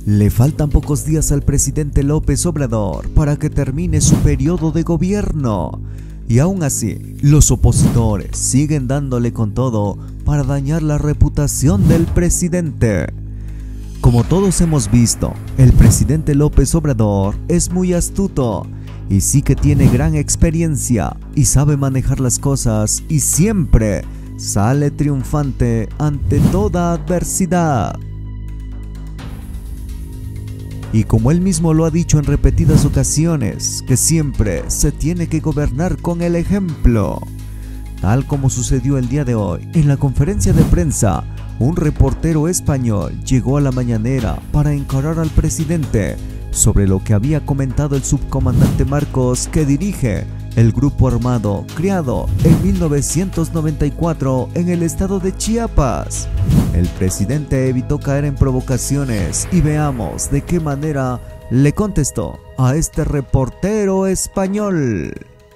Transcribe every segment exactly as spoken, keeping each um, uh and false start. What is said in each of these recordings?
Le faltan pocos días al presidente López Obrador para que termine su periodo de gobierno. Y aún así, los opositores siguen dándole con todo para dañar la reputación del presidente. Como todos hemos visto, el presidente López Obrador es muy astuto y sí que tiene gran experiencia y sabe manejar las cosas y siempre sale triunfante ante toda adversidad. Y como él mismo lo ha dicho en repetidas ocasiones, que siempre se tiene que gobernar con el ejemplo. Tal como sucedió el día de hoy, en la conferencia de prensa, un reportero español llegó a la mañanera para encarar al presidente sobre lo que había comentado el subcomandante Marcos, que dirige el grupo armado creado en mil novecientos noventa y cuatro en el estado de Chiapas. El presidente evitó caer en provocaciones y veamos de qué manera le contestó a este reportero español.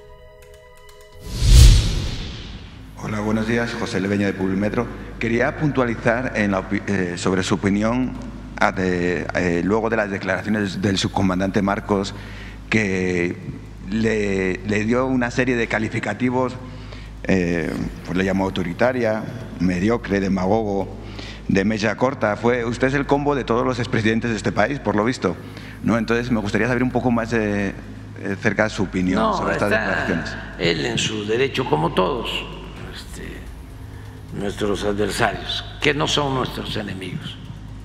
Hola, buenos días, José Leveña de Publimetro. Quería puntualizar en la, eh, sobre su opinión a de, eh, luego de las declaraciones del subcomandante Marcos, que le, le dio una serie de calificativos, eh, pues le llamó autoritaria, mediocre, demagogo, de mecha corta. Fue, usted es el combo de todos los expresidentes de este país, por lo visto, ¿no? Entonces me gustaría saber un poco más de, de cerca de su opinión no, sobre estas declaraciones. Él en su derecho, como todos este, nuestros adversarios, que no son nuestros enemigos.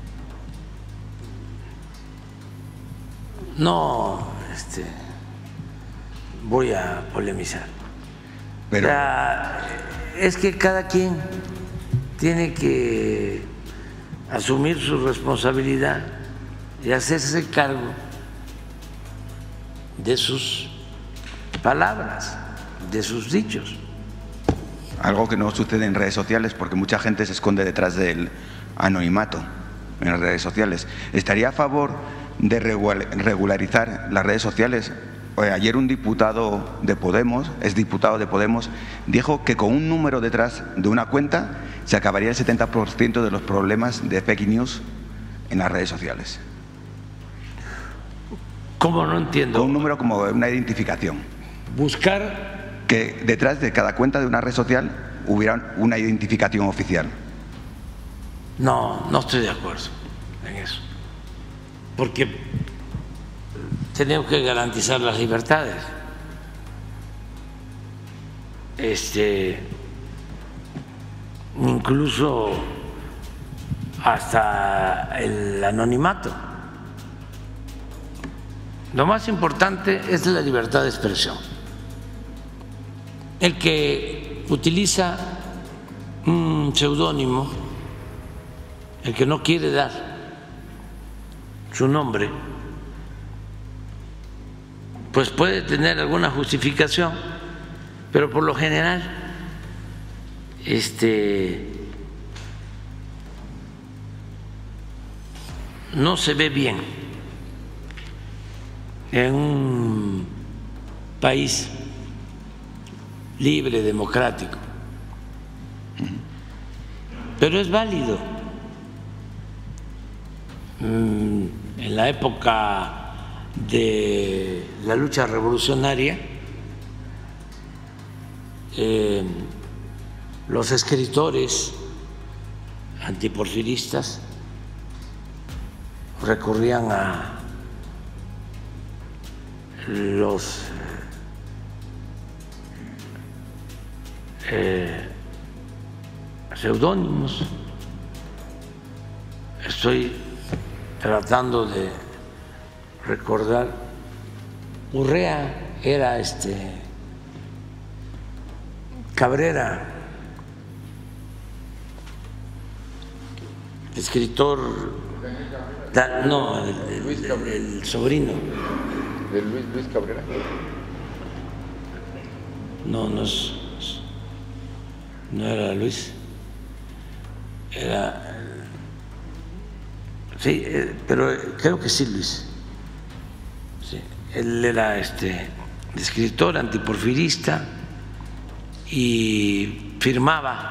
No este, voy a polemizar. Pero, o sea, es que cada quien tiene que asumir su responsabilidad y hacerse cargo de sus palabras, de sus dichos. algo que no sucede en redes sociales, porque mucha gente se esconde detrás del anonimato en las redes sociales. ¿Estaría a favor de regularizar las redes sociales? Ayer un diputado de Podemos, es diputado de Podemos, dijo que con un número detrás de una cuenta se acabaría el setenta por ciento de los problemas de fake news en las redes sociales. ¿Cómo? No entiendo. Con un número como una identificación. Buscar que detrás de cada cuenta de una red social hubiera una identificación oficial. No, no estoy de acuerdo en eso, porque tenemos que garantizar las libertades. Este, incluso hasta el anonimato. Lo más importante es la libertad de expresión. El que utiliza un seudónimo, el que no quiere dar su nombre, pues puede tener alguna justificación, pero por lo general este, no se ve bien en un país libre, democrático, pero es válido. En la época de la lucha revolucionaria, eh, los escritores antiporfiristas recurrían a los eh, seudónimos. Estoy tratando de recordar. Urrea era este Cabrera, escritor, no, el, el, el sobrino de Luis Luis Cabrera. No, no es, no era Luis, era sí, pero creo que sí, Luis. Sí, él era este escritor antiporfirista y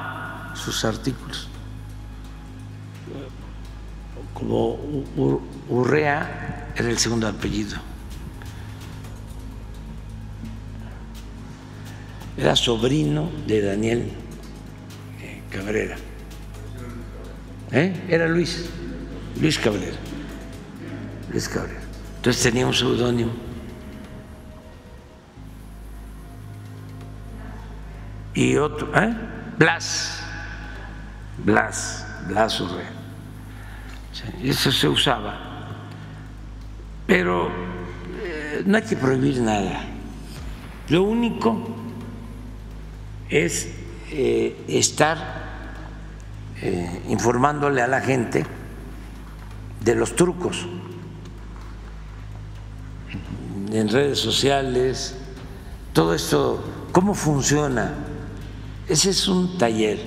firmaba sus artículos como Urrea era el segundo apellido. Era sobrino de Daniel Cabrera. ¿Eh? Era Luis, Luis Cabrera. Luis Cabrera. Entonces tenía un seudónimo. Y otro, ¿eh? Blas, Blas, Blas Urrea. Sí, eso se usaba. Pero eh, no hay que prohibir nada. Lo único es eh, estar eh, informándole a la gente de los trucos en redes sociales, todo esto, cómo funciona. Ese es un taller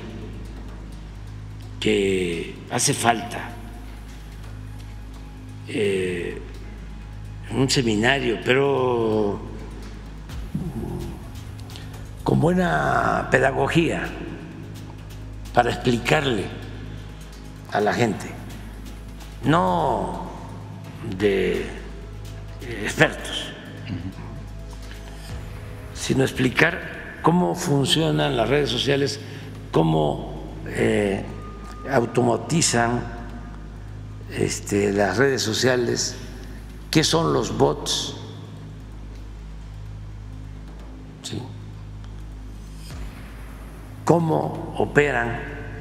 que hace falta, eh, un seminario, pero con buena pedagogía para explicarle a la gente, no de expertos, sino explicar cómo funcionan las redes sociales, cómo eh, automatizan este, las redes sociales, qué son los bots, ¿sí? Cómo operan,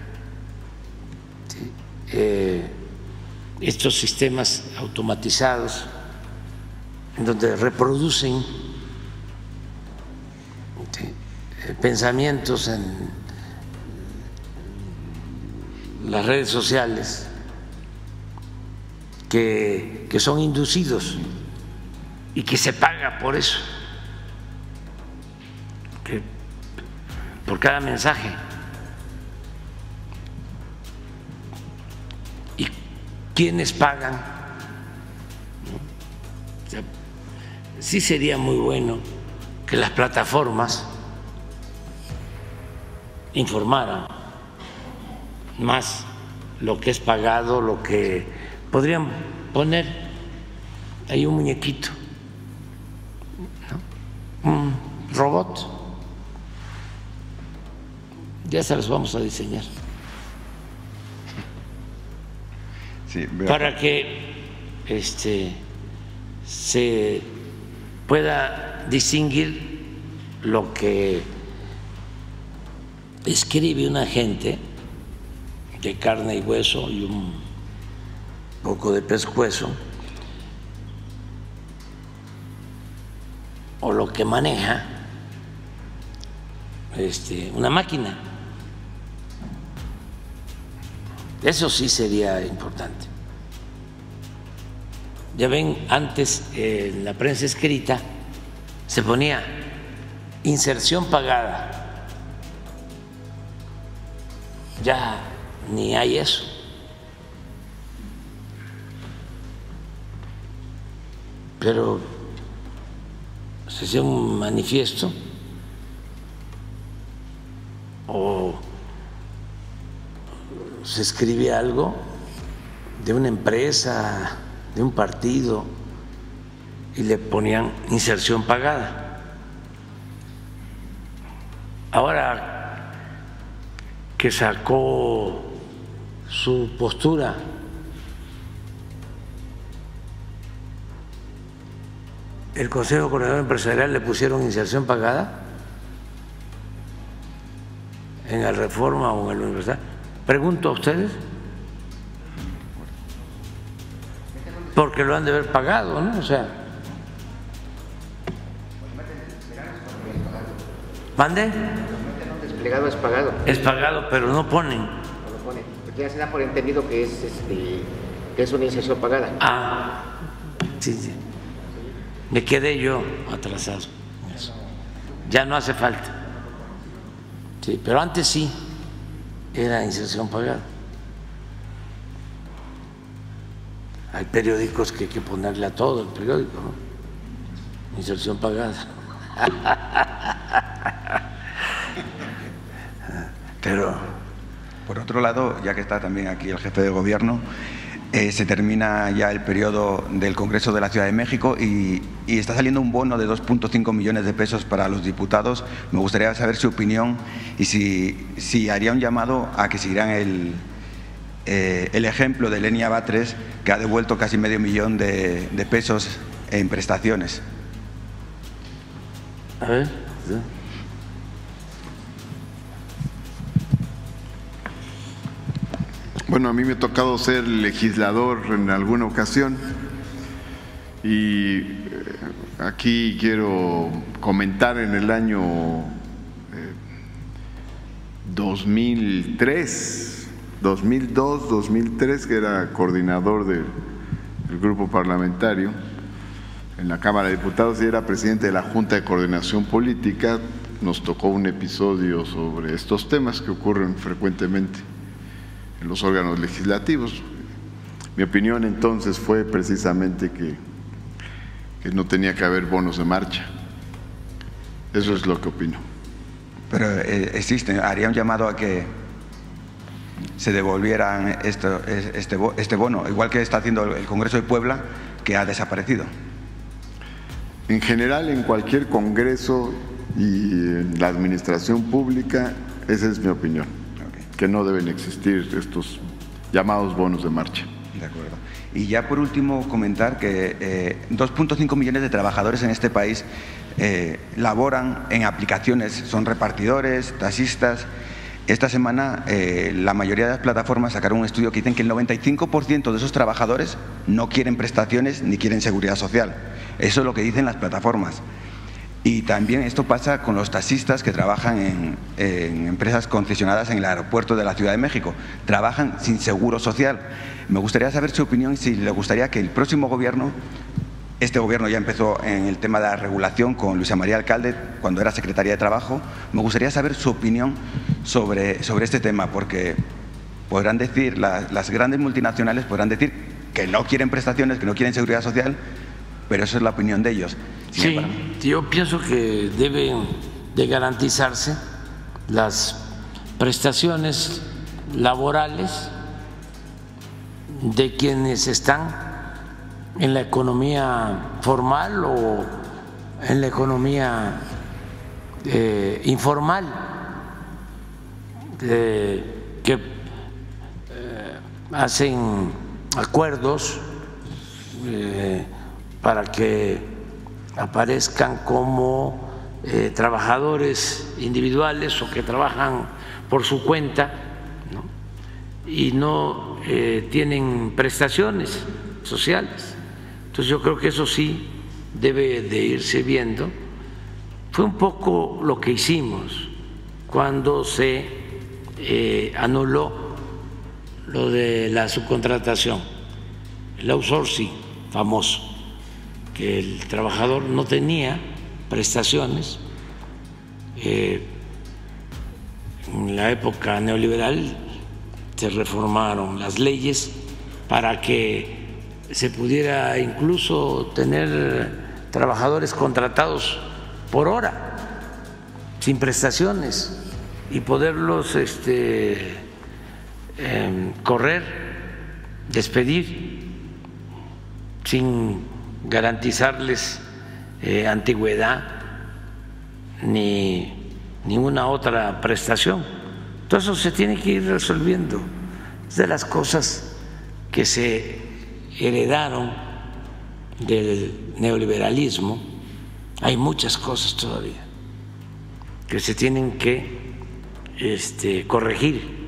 ¿sí? eh, estos sistemas automatizados en donde reproducen, ¿sí? eh, pensamientos en las redes sociales que, que son inducidos y que se paga por eso, que por cada mensaje. ¿Y quiénes pagan? O sea, sí sería muy bueno que las plataformas informaran más lo que es pagado, lo que podrían poner ahí un muñequito, ¿no? Un robot. Ya se los vamos a diseñar. Sí, para que este, se pueda distinguir lo que escribe una gente de carne y hueso y un poco de pescuezo, o lo que maneja este, una máquina. Eso sí sería importante. Ya ven, antes eh, en la prensa escrita se ponía inserción pagada. Ya ni hay eso. Pero se hacía un manifiesto o se escribía algo de una empresa, de un partido, y le ponían inserción pagada. Ahora que sacó su postura el Consejo Coordinador Empresarial, le pusieron inserción pagada en la Reforma o en la Universidad. Pregunto a ustedes, porque lo han de haber pagado, ¿no? O sea, ¿mande? Desplegado es pagado. Es pagado, pero no ponen. No lo pone, porque ya se da por entendido que es, este, que es una inserción pagada. Ah, sí, sí. Me quedé yo atrasado en eso. Ya no hace falta. Sí, pero antes sí era inserción pagada. Hay periódicos que hay que ponerle a todo el periódico, ¿no? Inserción pagada. Pero por otro lado, ya que está también aquí el jefe de gobierno, Eh, se termina ya el periodo del Congreso de la Ciudad de México y, y está saliendo un bono de dos punto cinco millones de pesos para los diputados. Me gustaría saber su opinión y si, si haría un llamado a que siguieran el, eh, el ejemplo de Lenia Batres, que ha devuelto casi medio millón de, de pesos en prestaciones. A ver, ¿sí? Bueno, a mí me ha tocado ser legislador en alguna ocasión y aquí quiero comentar en el año dos mil tres, dos mil dos, dos mil tres, que era coordinador del, del grupo parlamentario en la Cámara de Diputados y era presidente de la Junta de Coordinación Política. Nos tocó un episodio sobre estos temas que ocurren frecuentemente en los órganos legislativos. Mi opinión entonces fue precisamente que, que no tenía que haber bonos de marcha. Eso es lo que opino. Pero eh, existe, haría un llamado a que se devolvieran esto, este, este bono, igual que está haciendo el Congreso de Puebla, que ha desaparecido. En general, en cualquier congreso y en la administración pública, esa es mi opinión. Que no deben existir estos llamados bonos de marcha. De acuerdo. Y ya por último comentar que eh, dos punto cinco millones de trabajadores en este país eh, laboran en aplicaciones, son repartidores, taxistas. Esta semana eh, la mayoría de las plataformas sacaron un estudio que dicen que el noventa y cinco por ciento de esos trabajadores no quieren prestaciones ni quieren seguridad social. Eso es lo que dicen las plataformas. Y también esto pasa con los taxistas que trabajan en, en empresas concesionadas en el aeropuerto de la Ciudad de México. Trabajan sin seguro social. Me gustaría saber su opinión, si le gustaría que el próximo gobierno, este gobierno ya empezó en el tema de la regulación con Luisa María Alcalde cuando era secretaria de Trabajo. Me gustaría saber su opinión sobre, sobre este tema, porque podrán decir, las, las grandes multinacionales podrán decir que no quieren prestaciones, que no quieren seguridad social, pero eso es la opinión de ellos. Sí, yo pienso que deben de garantizarse las prestaciones laborales de quienes están en la economía formal o en la economía eh, informal, eh, que eh, hacen acuerdos eh, para que aparezcan como eh, trabajadores individuales o que trabajan por su cuenta, ¿no? Y no eh, tienen prestaciones sociales. Entonces yo creo que eso sí debe de irse viendo. Fue un poco lo que hicimos cuando se eh, anuló lo de la subcontratación, el outsourcing famoso, que el trabajador no tenía prestaciones. Eh, en la época neoliberal se reformaron las leyes para que se pudiera incluso tener trabajadores contratados por hora, sin prestaciones, y poderlos este, eh, correr, despedir, sin garantizarles eh, antigüedad ni ninguna otra prestación. Todo eso se tiene que ir resolviendo. Es de las cosas que se heredaron del neoliberalismo. Hay muchas cosas todavía que se tienen que este, corregir.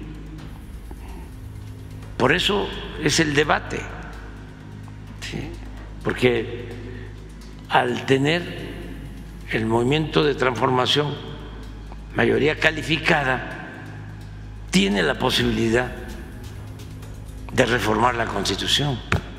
Por eso es el debate, ¿sí? Porque al tener el movimiento de transformación mayoría calificada, tiene la posibilidad de reformar la Constitución.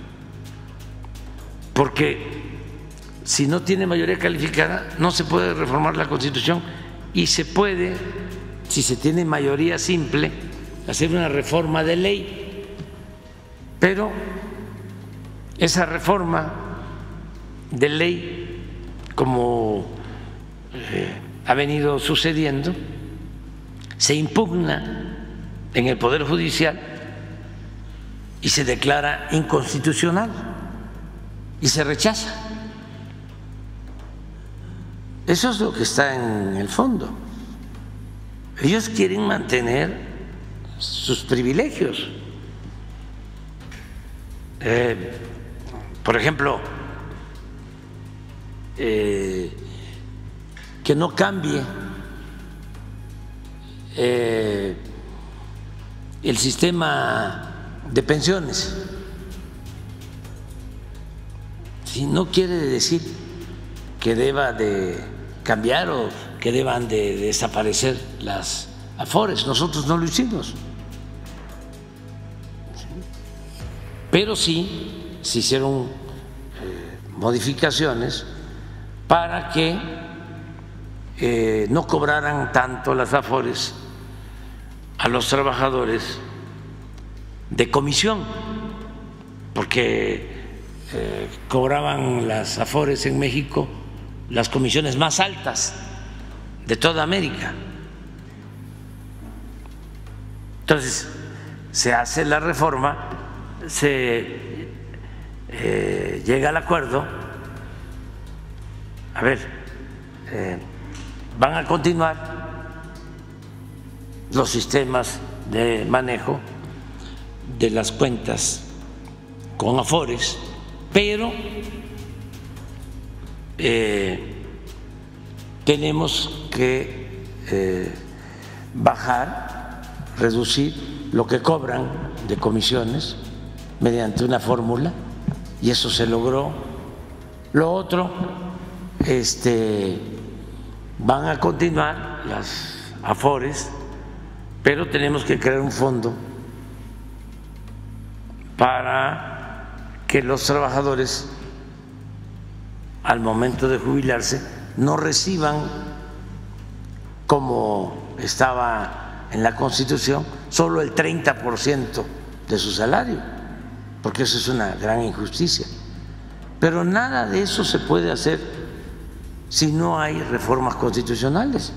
Porque si no tiene mayoría calificada, no se puede reformar la Constitución, y se puede, si se tiene mayoría simple, hacer una reforma de ley. Pero esa reforma de ley, como eh, ha venido sucediendo, se impugna en el Poder Judicial y se declara inconstitucional y se rechaza. Eso es lo que está en el fondo. Ellos quieren mantener sus privilegios. Eh, por ejemplo, eh, que no cambie eh, el sistema de pensiones. Si no quiere decir que deba de cambiar o que deban de desaparecer las afores. Nosotros no lo hicimos. Pero sí se hicieron eh, modificaciones para que eh, no cobraran tanto las afores a los trabajadores de comisión, porque eh, cobraban las afores en México las comisiones más altas de toda América. Entonces se hace la reforma, se eh, llega al acuerdo. A ver, eh, van a continuar los sistemas de manejo de las cuentas con afores, pero eh, tenemos que eh, bajar, reducir lo que cobran de comisiones mediante una fórmula, y eso se logró. Lo otro, este, van a continuar las afores, pero tenemos que crear un fondo para que los trabajadores al momento de jubilarse no reciban, como estaba en la Constitución, solo el treinta por ciento de su salario, porque eso es una gran injusticia. Pero nada de eso se puede hacer si no hay reformas constitucionales,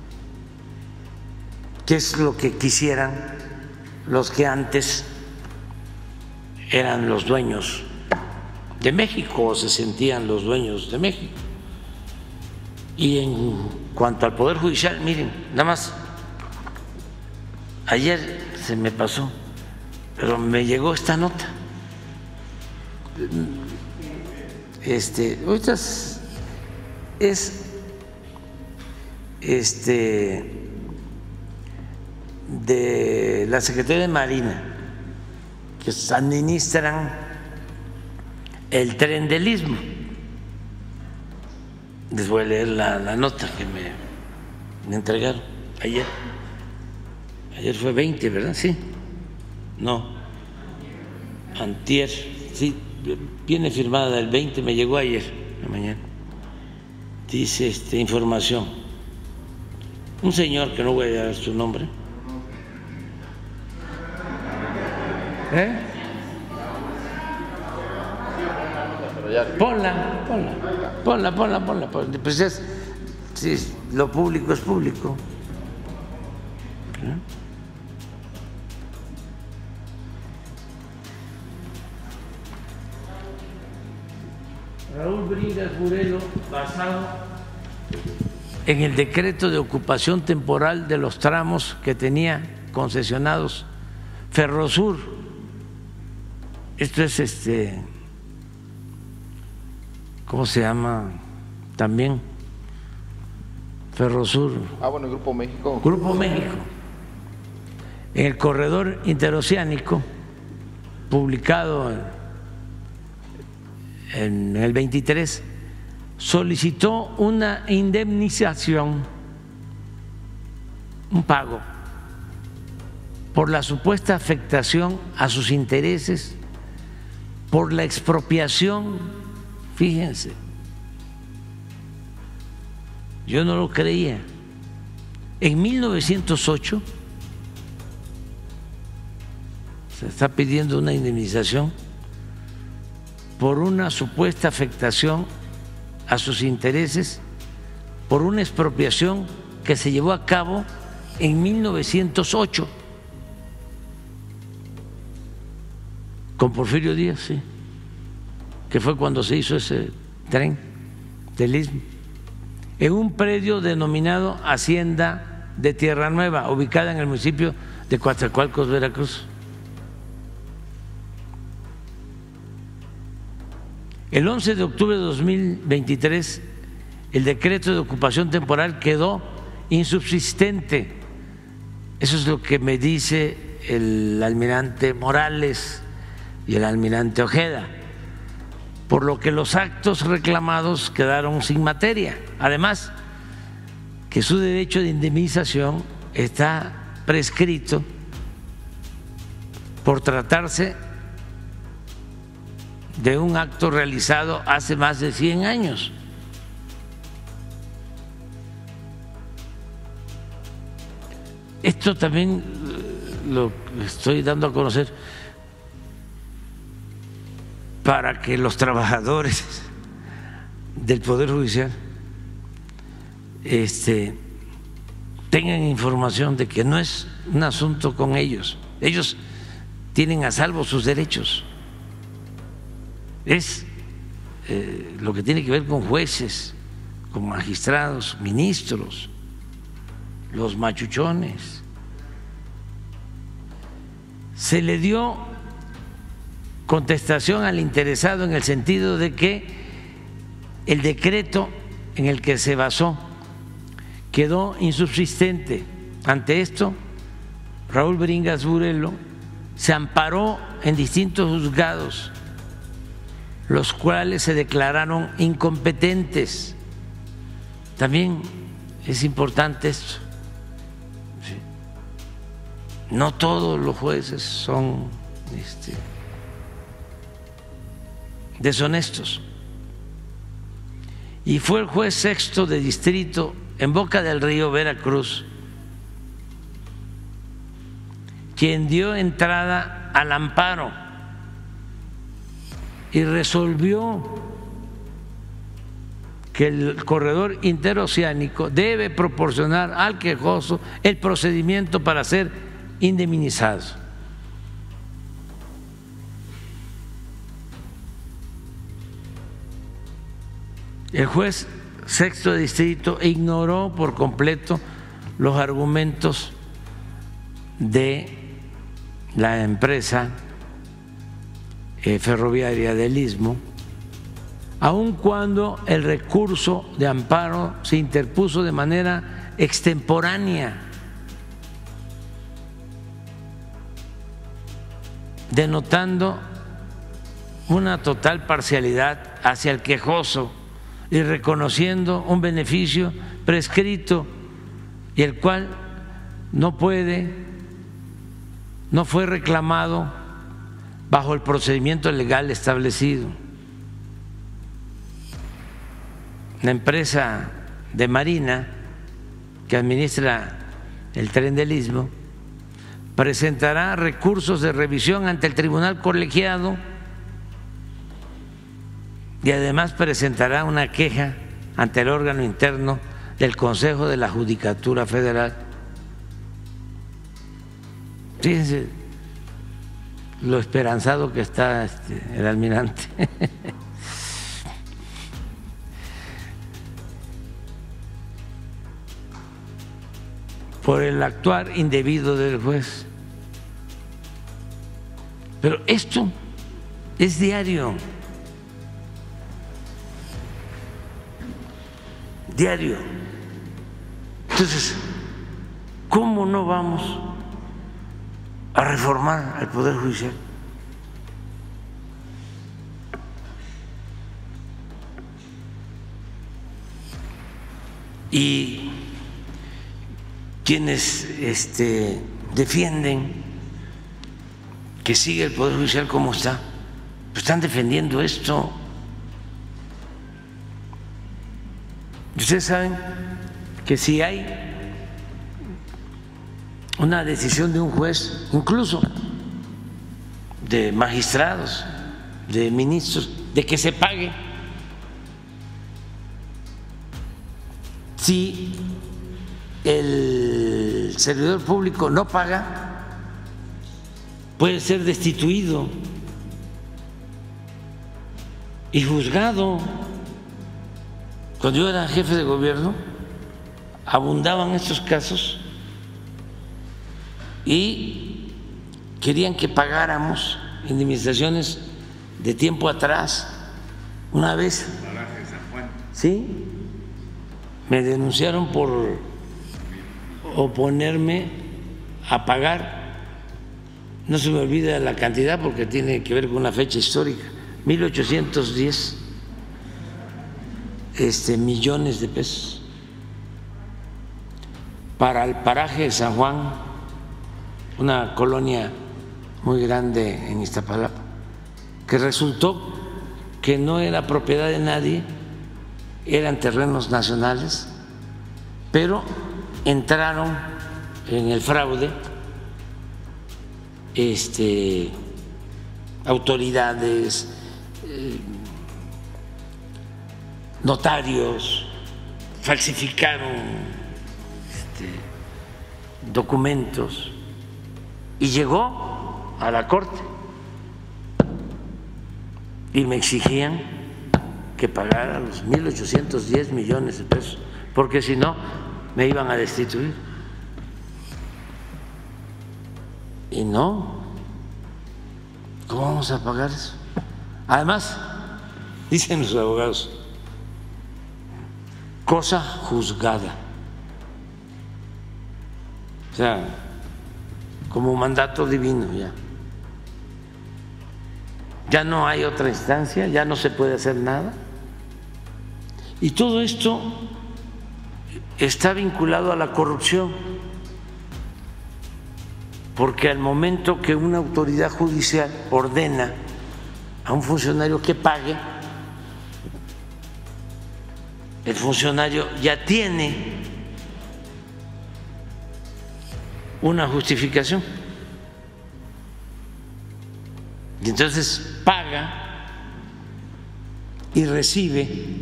que es lo que quisieran los que antes eran los dueños de México o se sentían los dueños de México. Y en cuanto al Poder Judicial, miren, nada más, ayer se me pasó, pero me llegó esta nota. Este, ahorita es, es este, de la Secretaría de Marina, que administran el Tren del Istmo. Les voy a leer la, la nota que me, me entregaron ayer. Ayer fue veinte, ¿verdad? Sí. No. Antier. Sí, viene firmada el veinte, me llegó ayer, en la mañana. Dice este, información. Un señor que no voy a dar su nombre. ¿Eh? Ponla, ponla, ponla, ponla, ponla, ponla. Pues es, si lo público es público. ¿Eh? Raúl Bringas Burelo, basado en el decreto de ocupación temporal de los tramos que tenía concesionados Ferrosur. Esto es este, ¿cómo se llama? También Ferrosur. Ah, bueno, Grupo México. Grupo México. En el corredor interoceánico, publicado en el veintitrés, solicitó una indemnización, un pago, por la supuesta afectación a sus intereses, por la expropiación. Fíjense, yo no lo creía. En mil novecientos ocho se está pidiendo una indemnización por una supuesta afectación a sus intereses, por una expropiación que se llevó a cabo en mil novecientos ocho. con Porfirio Díaz, sí, que fue cuando se hizo ese tren del Istmo, en un predio denominado Hacienda de Tierra Nueva, ubicada en el municipio de Coatzacoalcos, Veracruz. El once de octubre de dos mil veintitrés, el decreto de ocupación temporal quedó insubsistente. Eso es lo que me dice el almirante Morales y el almirante Ojeda, por lo que los actos reclamados quedaron sin materia. Además, que su derecho de indemnización está prescrito por tratarse de un acto realizado hace más de cien años. Esto también lo estoy dando a conocer para que los trabajadores del Poder Judicial este, tengan información de que no es un asunto con ellos. Ellos tienen a salvo sus derechos. Es eh, lo que tiene que ver con jueces, con magistrados, ministros, los machuchones. Se le dio contestación al interesado en el sentido de que el decreto en el que se basó quedó insubsistente. Ante esto, Raúl Bringas Burelo se amparó en distintos juzgados, los cuales se declararon incompetentes. También es importante esto. No todos los jueces son este, deshonestos. Y fue el juez sexto de distrito en Boca del Río, Veracruz, quien dio entrada al amparo y resolvió que el corredor interoceánico debe proporcionar al quejoso el procedimiento para ser indemnizado. El juez sexto de distrito ignoró por completo los argumentos de la empresa eh, ferroviaria del Istmo, aun cuando el recurso de amparo se interpuso de manera extemporánea, denotando una total parcialidad hacia el quejoso y reconociendo un beneficio prescrito y el cual no puede, no fue reclamado bajo el procedimiento legal establecido. La empresa de Marina que administra el tren del Istmo presentará recursos de revisión ante el tribunal colegiado y además presentará una queja ante el órgano interno del Consejo de la Judicatura Federal. Fíjense lo esperanzado que está este, el almirante. Por el actuar indebido del juez. Pero esto es diario. Diario. Entonces, ¿cómo no vamos a reformar al Poder Judicial? Y quienes este, defienden que siga el Poder Judicial como está, pues están defendiendo esto. Ustedes saben que si hay una decisión de un juez, incluso de magistrados, de ministros, de que se pague, si el servidor público no paga, puede ser destituido y juzgado. Cuando yo era jefe de gobierno, abundaban estos casos y querían que pagáramos indemnizaciones de tiempo atrás. Una vez, sí, me denunciaron por oponerme a pagar, no se me olvida la cantidad porque tiene que ver con una fecha histórica, mil ochocientos diez este, millones de pesos para el paraje de San Juan, una colonia muy grande en Iztapalapa, que resultó que no era propiedad de nadie, eran terrenos nacionales, pero entraron en el fraude este, autoridades, eh, notarios, falsificaron este, documentos y llegó a la corte y me exigían que pagara los mil ochocientos diez millones de pesos, porque si no me iban a destituir. Y no, ¿cómo vamos a pagar eso? Además, dicen los abogados, cosa juzgada, o sea, como mandato divino ya. Ya no hay otra instancia, ya no se puede hacer nada. Y todo esto está vinculado a la corrupción, porque al momento que una autoridad judicial ordena a un funcionario que pague, el funcionario ya tiene una justificación y entonces paga y recibe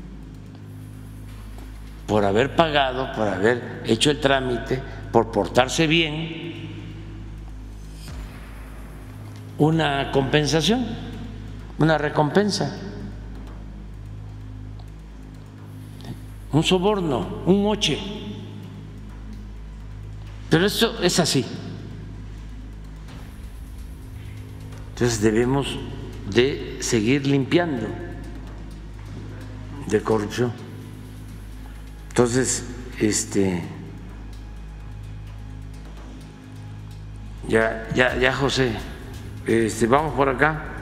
por haber pagado, por haber hecho el trámite, por portarse bien, una compensación, una recompensa, un soborno, un moche. Pero esto es así. Entonces debemos de seguir limpiando de corrupción. Entonces, este, ya, ya, ya, José, este, vamos por acá.